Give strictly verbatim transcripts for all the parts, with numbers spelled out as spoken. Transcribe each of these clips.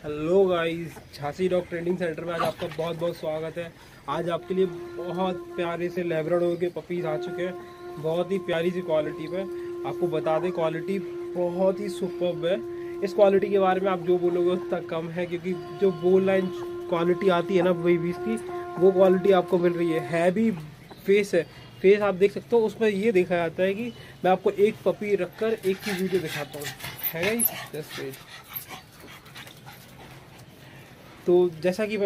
Hello guys, Jhansi dog training centre में आज आपका बहुत बहुत स्वागत है। आज आपके लिए बहुत प्यारे से लैब्राडोर के पपीज आ चुके हैं, बहुत ही प्यारी सी क्वालिटी पे। आपको बता दें, क्वालिटी बहुत ही सुपर्ब है। इस क्वालिटी के बारे में आप जो बोलोगे उतना कम है, क्योंकि जो बोल लाइन क्वालिटी आती है ना बेबीज की, वो क्वालिटी आपको मिल रही है। है भी फेस है, फेस आप देख सकते हो। उसमें ये देखा जाता है कि मैं आपको एक पपी रखकर एक की वीडियो दिखाता हूँ, है गाइस। Just wait. तो जैसा कि मैं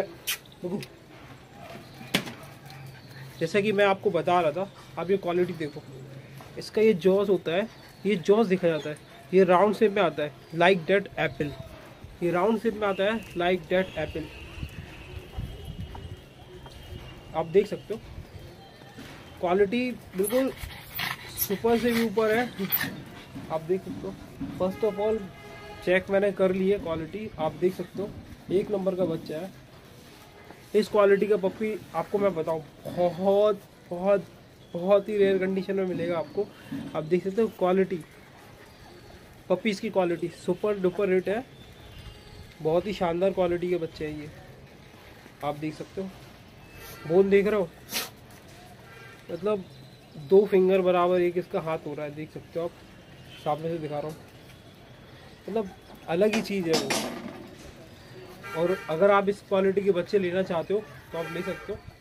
जैसा कि मैं आपको बता रहा था, आप ये क्वालिटी देखो। इसका ये जॉज होता है, ये जॉज देखा जाता है, ये राउंड शेप में आता है लाइक डेट एप्पल। ये राउंड शेप में आता है लाइक डेट एप्पल, आप देख सकते हो। क्वालिटी बिल्कुल सुपर से भी ऊपर है, आप देख सकते हो। फर्स्ट ऑफ ऑल चेक मैंने कर ली है, क्वालिटी आप देख सकते हो, एक नंबर का बच्चा है। इस क्वालिटी का पप्पी आपको मैं बताऊं, बहुत बहुत बहुत ही रेयर कंडीशन में मिलेगा आपको। आप देख सकते हो क्वालिटी, पपीज़ की क्वालिटी सुपर डुपर हिट है। बहुत ही शानदार क्वालिटी के बच्चे हैं ये, आप देख सकते हो। बोन देख रहे हो, मतलब दो फिंगर बराबर एक इसका हाथ हो रहा है, देख सकते हो आप। सामने से दिखा रहा हूँ, मतलब अलग ही चीज़ है वो। और अगर आप इस क्वालिटी के बच्चे लेना चाहते हो तो आप ले सकते हो।